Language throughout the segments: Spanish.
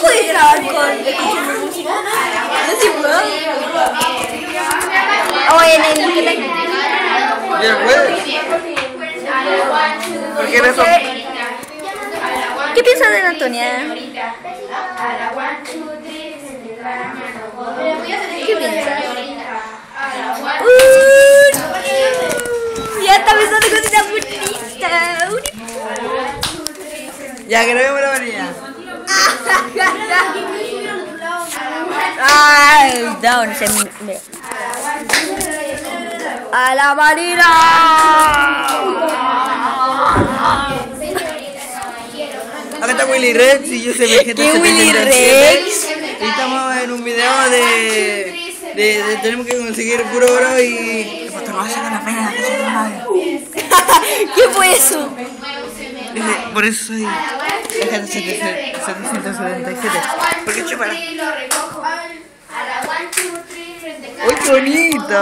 puedes grabar con escuchando música? No sé, puedo. O en el ¿Ya puedes? ¿Por qué no? ¿Qué piensas de la Antonia? ¿Qué piensas? Ya está pensando cositas bonitas. Ya que no vemos la Marina. Ay, down, se me... ¡A la Marina! Acá está Willy Rex y yo soy Vegeta. ¿Qué Willy 77. Rex? Y estamos en un video de tenemos que conseguir puro oro y... Pues te lo vas a hacer la pena, ¿Qué fue eso? por eso soy Vegeta 777. ¿Por qué chúpala? ¡Uy, qué bonito!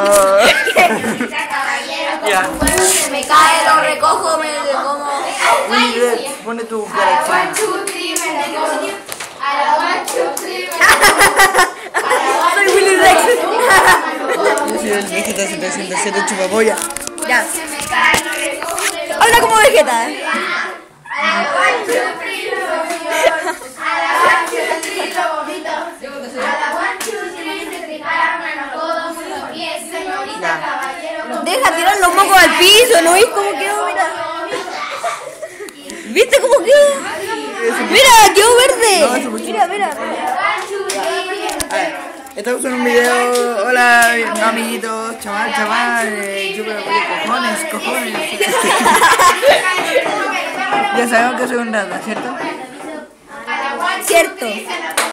Ya. Se me cae, lo recojo, me como... Willy Rex, pone tu galaxia. Soy Willy Rex. Yo soy el Vegeta 777 chupapolla. Ya. Habla como Vegeta. Deja tirar los mocos al piso, ¿no ves cómo quedó? Mira. ¿Viste cómo quedó? Mira, quedó verde. Mira, mira. A ver, estamos en un video. Hola, amiguitos, chaval, cojones. Ya sabemos que soy un rata, ¿cierto? Cierto.